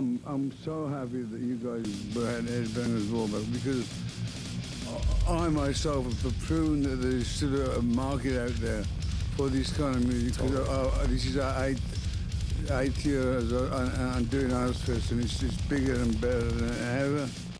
I'm so happy that you guys had Headbangers Ballpark, because I myself have proven that there's still a market out there for this kind of music. Because this is our eighth year and doing House Fest, and it's just bigger and better than ever.